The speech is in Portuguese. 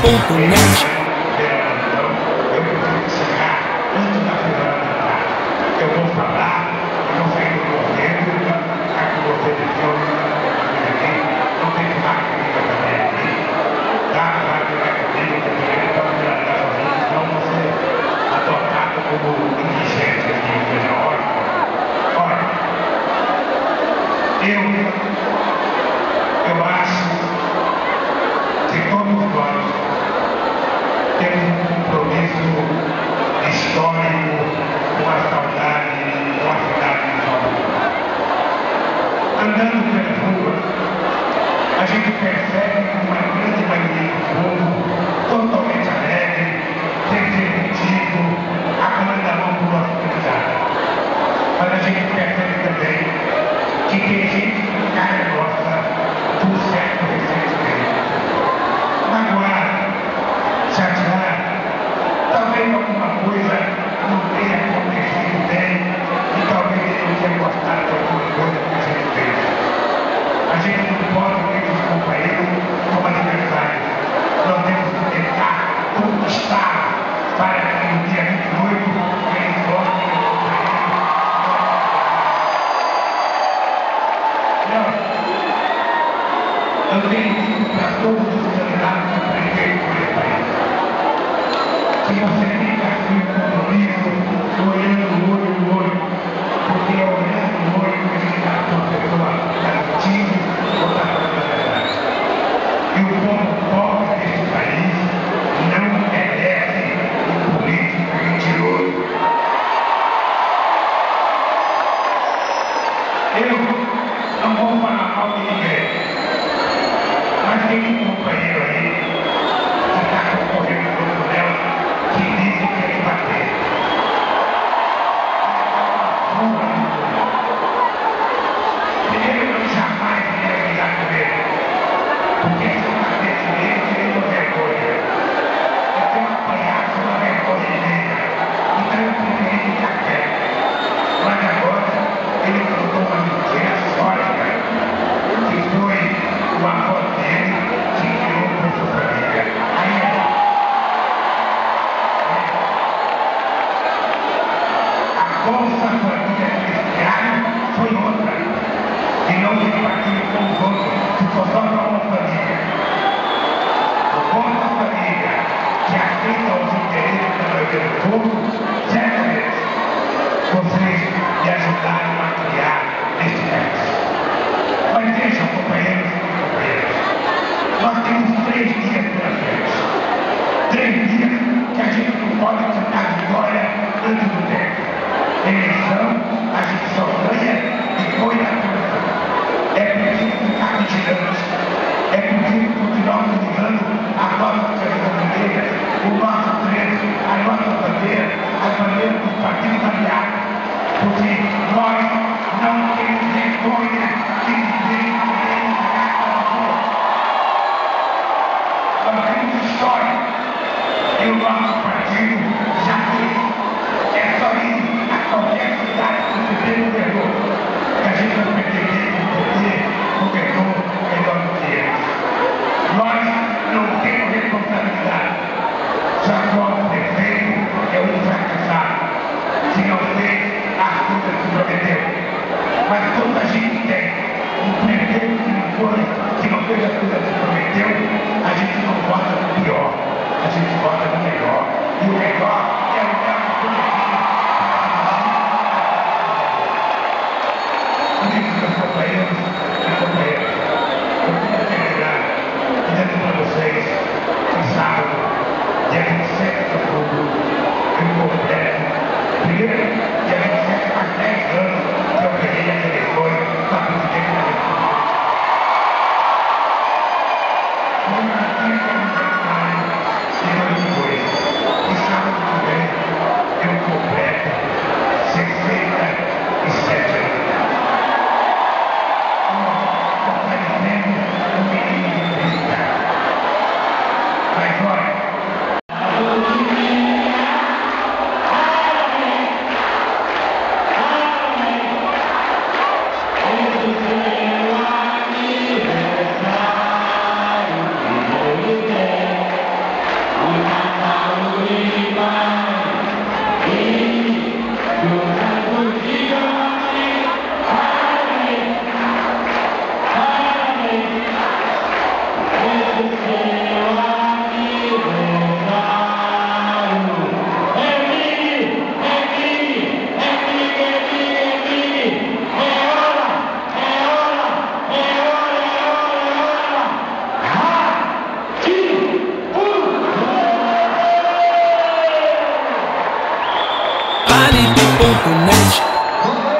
Eu vou falar, eu vou sair do governo, a que você deixou, não tem nada comigo também aqui, tá? Nada comigo também, então você adotado como indigente aqui, seja ótimo. Olha, eu acho que todos nós temos um compromisso histórico com a saudade, com a cidade de Salvador. Andando pelas ruas, a gente percebe uma grande maioria do povo totalmente alegre, receptivo, abrindo a mão para a hospitalidade. Mas a gente percebe também que tem gente que cara gosta do certo ressentimento. Magoado, chateado, talvez alguma coisa não tenha acontecido bem e talvez ele não tenha gostado de alguma coisa que a gente fez. A gente não pode ver os companheiros como adversários. Nós temos que tentar conquistar para que no dia 28 eles voltem a companheiro. Eu tenho dito para todos os candidatos que prefeitos por esse país. Se você tem que assumir um compromisso, olhando o olho no olho, porque é olhando no olho que a gente está com a pessoa positiva ou está falando a verdade. E o povo pobre desse país não merece um político mentiroso. Eu não vou falar mal de ninguém, mas tem um companheiro aí que está concorrendo com o Léo que diz que quer bater. Primeiro, eu jamais iria brigar com ele, porque se eu bater com ele, eu tenho vergonha. Eu tenho apanhado uma vergonha nele, então eu preferi ficar quieto. Mas agora, ele contou uma mentira sólida, que foi o avô dele que criou com sua família. Aí a Bolsa Família Cristiana foi outra, e não repartiu com os outros, ficou só para uma família. O Bolsa Família, que aceita os interesses da maioria do povo, certamente vocês me ajudaram a criar este país. Mas vejam, companheiros e companheiras, nós temos 3 dias pela frente. 3 dias que a gente não pode tentar vitória antes do tempo. Eleição, a gente só ganha depois da apuração. É preciso ficar vigilante. É preciso continuar utilizando a nossa seleção bandeira, o nosso treino, a nossa bandeira, as bandeiras dos partidos aliados. Porque nós não temos vergonha de dizer que queremos ganhar Salvador. Nós temos história. E o nosso partido já fez. É só ir a qualquer cidade que você tem governou. Que a gente vai perceber que o poder governou melhor do que eles. Nós não temos responsabilidade. Já o nosso prefeito é um fracassado. Se não fez as coisas que prometeu. Mas toda a gente tem um prefeito que não foi, que não fez as coisas que prometeu, a gente não vota no pior, a gente vota no melhor. E o melhor é o melhor prometido. Por isso, meus companheiros e companheiras, eu quero terminar dizendo para vocês que sábado, dia 27 de outubro, eu completo, primeiro, dia 27 faz 10 anos que eu ganhei as eleições para presidente da República. Foi uma grande aniversário de 2002. E sábado que vem eu completo 67 anos. Está parecendo um menino de 30. Mas olha, internet.